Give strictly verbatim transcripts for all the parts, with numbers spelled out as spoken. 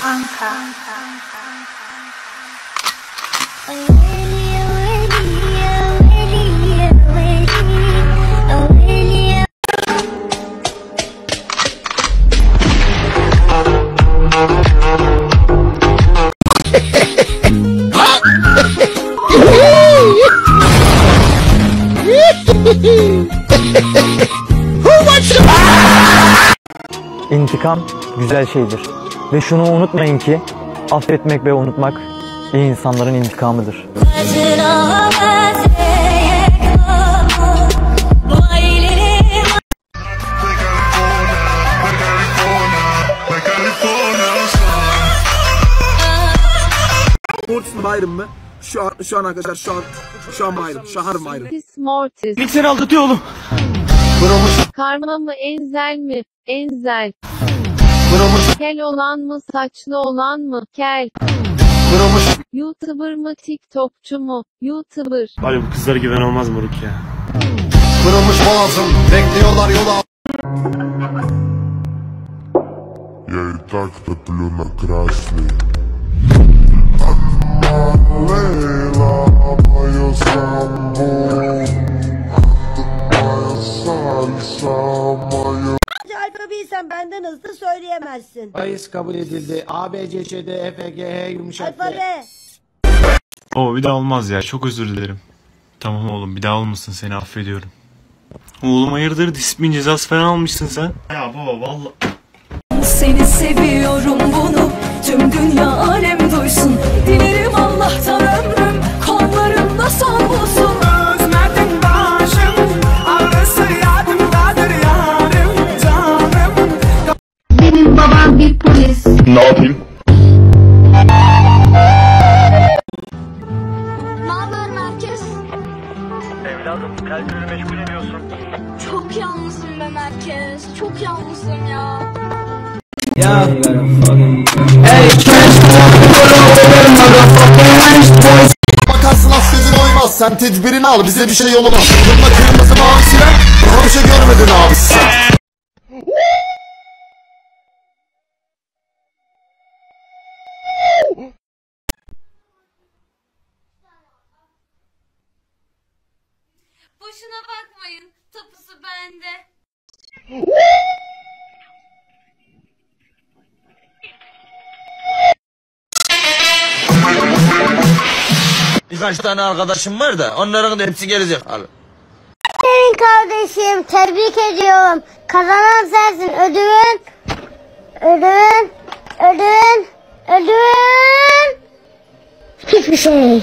Anka. İntikam güzel şeydir. Ve şunu unutmayın ki affetmek ve unutmak iyi insanların intikamıdır. Mortis'in Byron mı? Şu an, şu an arkadaşlar şu an şu an Byron. Şahar Byron. Mortis. Mikser aldatıyor oğlum. Karma mı Enzel mi? Enzel. Kel olan mı saçlı olan mı? Kel. YouTuber mı TikTokçu mu? YouTuber. Abi bu kızlara güven olmaz moruk ya. Kırılmış boğazım, bekliyorlar yola. Я и так топлю на красный. Лейла, моё самбо, моя сальса, моё. Alfabeyi sen benden hızlı söyleyemezsin. Bayis kabul edildi. A, B, C, Ç, D, E, F, G, H yumuşak G. Alfabe. Oo bir daha olmaz ya, çok özür dilerim. Tamam oğlum, bir daha olmasın, seni affediyorum. Oğlum hayırdır, disiplin cezası falan almışsın sen. Ya baba vallahi. Seni seviyorum bunu tüm dünya alem duysun. Dilerim Allah'tan ömrüm kollarımda son bulsun. Özledim başım ağrısı yadımdadır yarım canım. Benim babam bir polis. Ne yapayım? Naber merkez? Evladım kalbini meşgul ediyorsun. Çok yalnızım be merkez. Çok yalnızım ya. Bakarsın affedin oymaz, sen tedbirini al, bize bir şey olmaz. Bununla kırmızı mavi siren, daha bir şey görmedin abi sen. Boşuna bakmayın, tapusu bende. Birkaç tane arkadaşım var da onların da hepsi gelecek abi. Senin kardeşim tebrik ediyorum. Kazanan sensin. Ödülün. Ödülün. Ödülün. Ödülün. Hiçbir şey.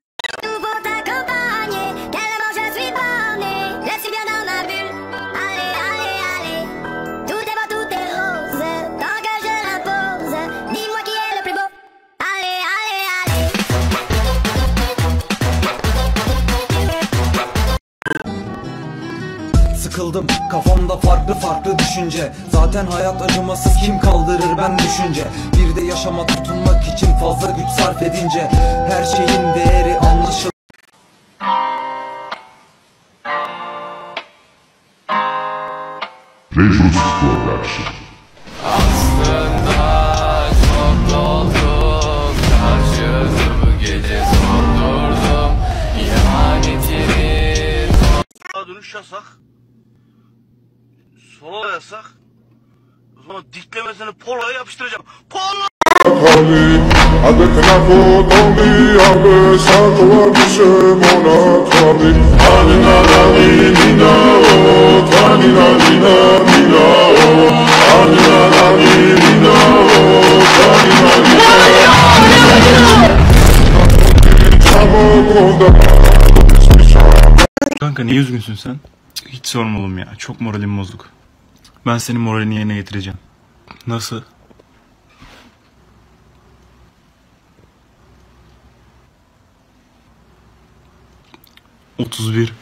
Sıkıldım kafamda farklı farklı düşünce. Zaten hayat acımasız, kim kaldırır ben düşünce. Bir de yaşama tutunmak için fazla güç sarf edince her şeyin değeri anlaşılır. Resus Production. Aslında çok doldum, karşısı bu gece sordurdum. İhanetini Sağa dönüş yasak. Sola yasak. O zaman diklemesini poloya yapıştıracağım. Polo! Avec la faute en vie, avec ça, toi, boucher mon attrape. Anina, nina, oh, tanina, nina, nina, oh, anina, nina, oh, tanina, nina. Kanka niye üzgünsün sen? Hiç sorma oğlum ya, çok moralim bozuk. Ben senin moralini yerine getireceğim. Nasıl? otuz bir.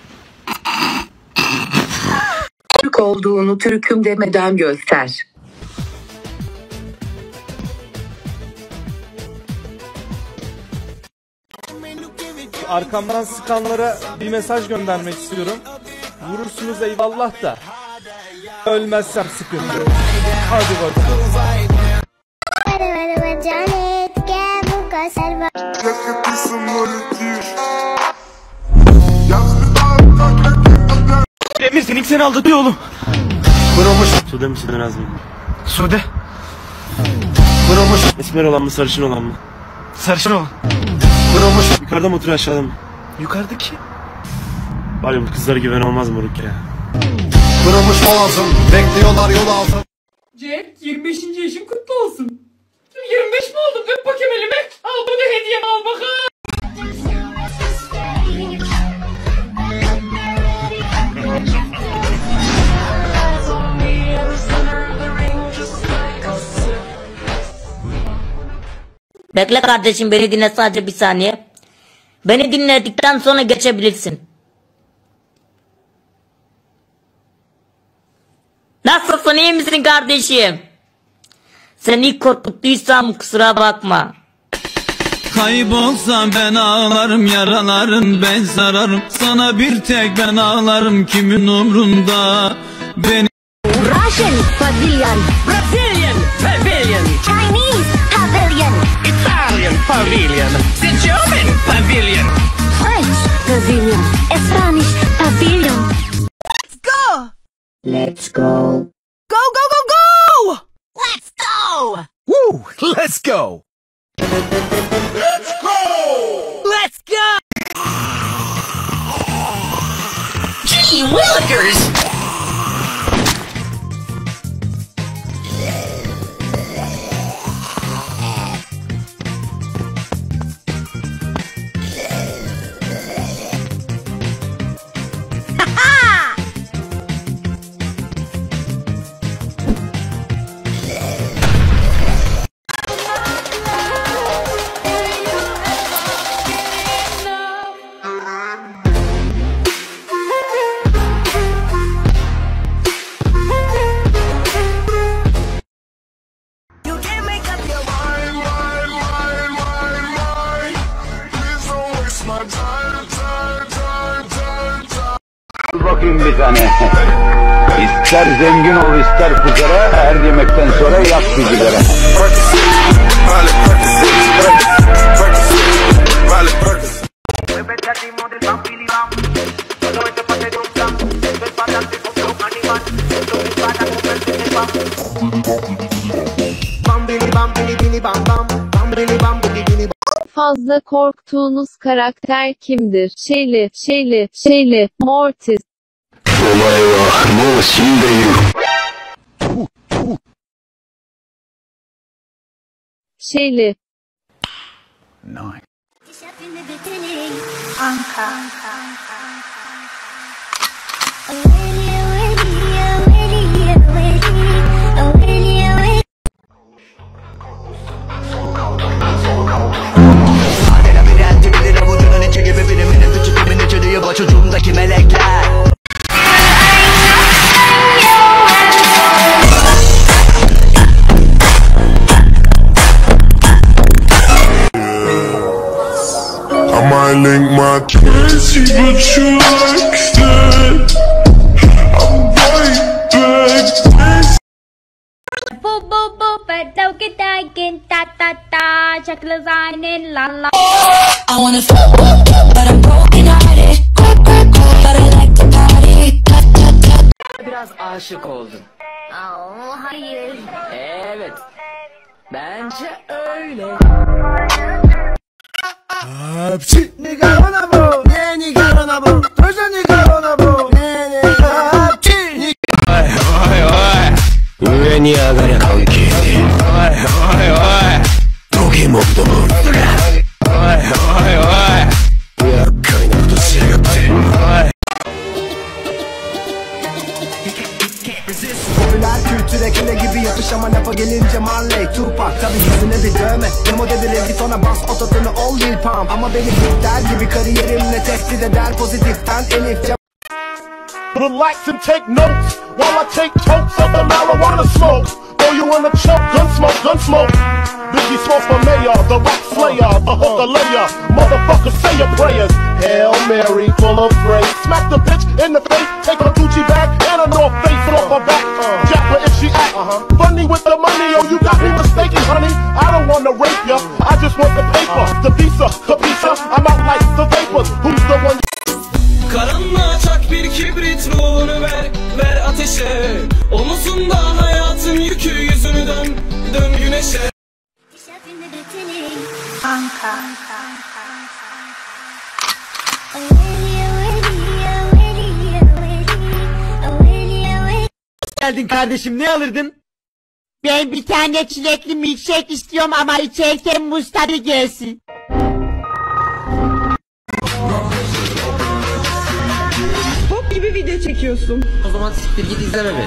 Türk olduğunu Türk'üm demeden göster. Arkamdan sıkanlara bir mesaj göndermek istiyorum. Vurursunuz eyvallah da ölmezsem sıkıntı. Hadi bakalım. Janet ke buka serva. Emir senin seni aldatıyor oğlum. Kurumuş. Sude mi Sude Naz mı? Sude. Kurumuş. Esmer olan mı sarışın olan mı? Sarışın olan. Kurumuş. Yukarıda mı oturuyor aşağıda mı? Yukarıdaki. Var ya bu kızlara güven olmaz moruk ya. Kurumuş boğazım, bekliyorlar yol altı. Jack yirmi beşinci yaşın kutlu olsun. yirmi beş mi oldun? Öp bakayım elime. Al bunu hediye al bakalım. Bekle kardeşim, beni dinle sadece bir saniye. Beni dinledikten sonra geçebilirsin. Nasılsın, iyi misin kardeşim? Seni korkuttuysam kusura bakma. Kaybolsam ben ağlarım, yaralarım ben sararım. Sana bir tek ben ağlarım, kimin umrunda? Beni Russian pavilion, Brazilian pavilion, Chinese pavilion, Italian pavilion, German pavilion, French pavilion, Spanish pavilion. Let's go. Go go go go! Let's go! Woo! Let's go. Let's go! Let's go! Gee willikers! Bakayım bir tane. İster zengin ol ister fukara, her yemekten sonra yak bir sigara. Fazla korktuğunuz karakter kimdir? Şeyli, Şeyli, Şeyli, Mortis. Şeyli. Anka. Çocuğumdaki melekler. I might link my crazy, but you like that. I'm right back. Boo boo boo, but don't get that again, ta ta ta. Check the line in la la. I wanna fuck, but I'm broken hearted. But I like to party. Biraz aşık oldun. Oh, hayır. Evet. Bence öyle. Hapsi. Nigga wanna bro, ne nigga wanna bro, toja nigga wanna bro, ne ne hapsi. Vay vay vay. 上に上がりゃ関係ねえ。おいおいおい。ドキモンドモンドラ。おいおいおい。厄介なことしやがって。おい。 Popüler kültüre kele gibi yapış ama lafa gelince Marley Tupac tabi yüzüne bir dövme Demo devirildi sonra bas ototunu ol Lil Pump Ama beni bitler gibi kariyerimle tehdit eder pozitiften Elif Relax and take notes while I take totes of the marijuana smoke. Throw you in a choke, gun smoke, gun smoke. Biggie smoke for mayor, the rap slayer, the hooker layer. Motherfucker, say your prayers. Hail Mary, full of grace. Smack the bitch in the face, take her Gucci bag and a North Face off her back. Jap her if she act funny with the money. money, oh, you got me mistaken, honey. I don't wanna rape ya, I just want the paper, the visa, capisha. I'm out like the vapors. Who's the one? Karanlığa çak bir kibrit, ruhunu ver, ver ateşe. Omuzunda hayatın yükü, yüzünü dön, dön güneşe. Anka. Geldin kardeşim, ne alırdın? Ben bir tane çilekli milkshake istiyorum ama içerken muz tadı gelsin. Pop gibi video çekiyorsun. O zaman siktir git izleme beni.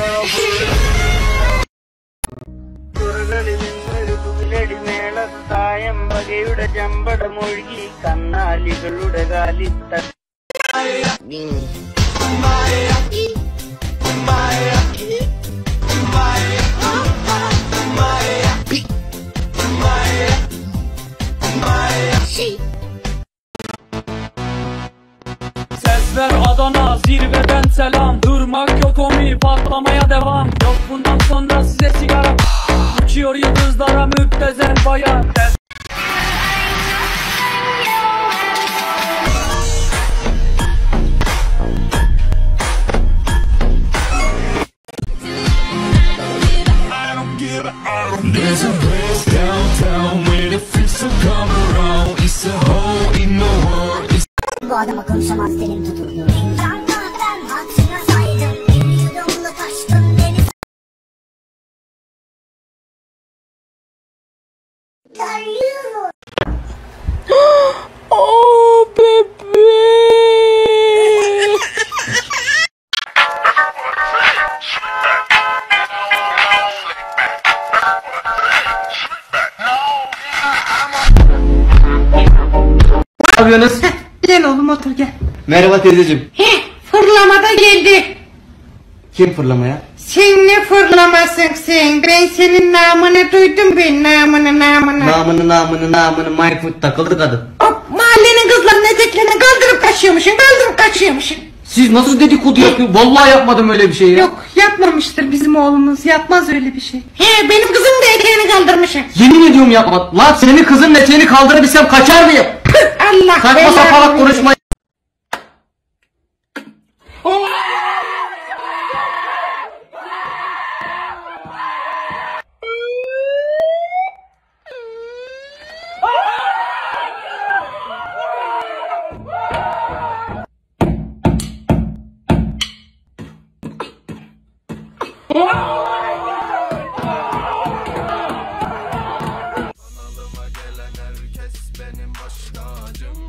Sesler Adana, zirveden selam. Durmak yok omi, patlamaya devam. Yok bundan sonra size sigara. Uçuyor yıldızlara müptezel bayan. There's a place downtown where the freaks will come around. It's a hole in the world. It's Bu adama konuşamaz, dilim tutuldu. Canlardan hatırına saydım. Bir yudumlu taştım deniz. Darlıyorum. Oh bebe. Ne yapıyorsunuz? Gel oğlum otur gel. Merhaba teyzeciğim. Heh, fırlamada geldi. Kim fırlamaya? Sen ne fırlamasın sen? Ben senin namını duydum, ben namını namını. Namını namını namını Mayfoot takıldı kadın. Hop, mahallenin kızlarının eteklerini kaldırıp kaçıyormuşsun, kaldırıp kaçıyormuşsun. Siz nasıl dedikodu yapıyorsunuz? Vallahi yapmadım öyle bir şey ya. Yok, yapmamıştır bizim oğlumuz, yapmaz öyle bir şey. He, benim kızım da eteğini kaldırmışım. Yemin ediyorum yapmadım. Lan senin kızın eteğini kaldırabilsem kaçar mıyım? Allah Saçma saparak konuşma. Kanalıma gelen herkes benim baş tacım.